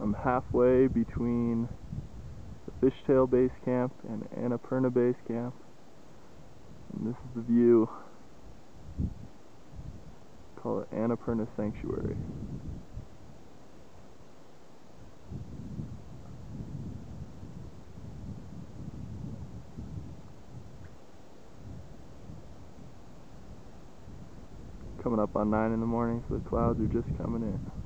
I'm halfway between the Fishtail Base Camp and Annapurna Base Camp, and this is the view. Call it Annapurna Sanctuary. Coming up on 9 in the morning, so the clouds are just coming in.